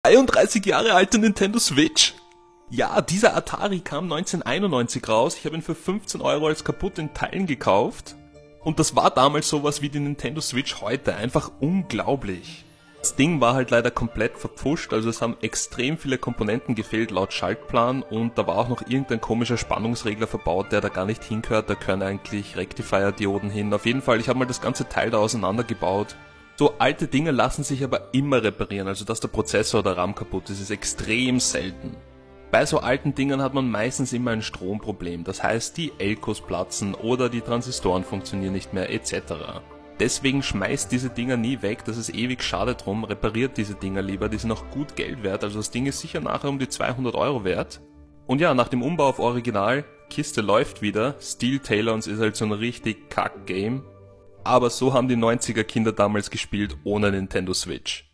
33 Jahre alte Nintendo Switch. Ja, dieser Atari kam 1991 raus. Ich habe ihn für 15 Euro als kaputt in Teilen gekauft. Und das war damals sowas wie die Nintendo Switch heute. Einfach unglaublich. Das Ding war halt leider komplett verpfuscht, also es haben extrem viele Komponenten gefehlt laut Schaltplan und da war auch noch irgendein komischer Spannungsregler verbaut, der da gar nicht hingehört, da gehören eigentlich Rectifier-Dioden hin. Auf jeden Fall, ich habe mal das ganze Teil da auseinandergebaut. So alte Dinge lassen sich aber immer reparieren, also dass der Prozessor oder RAM kaputt ist extrem selten. Bei so alten Dingen hat man meistens immer ein Stromproblem, das heißt die Elkos platzen oder die Transistoren funktionieren nicht mehr etc. Deswegen schmeißt diese Dinger nie weg, das ist ewig schade drum, repariert diese Dinger lieber, die sind auch gut Geld wert, also das Ding ist sicher nachher um die 200 Euro wert. Und ja, nach dem Umbau auf Original, Kiste läuft wieder, Steel Talons ist halt so ein richtig Kack-Game. Aber so haben die 90er Kinder damals gespielt ohne Nintendo Switch.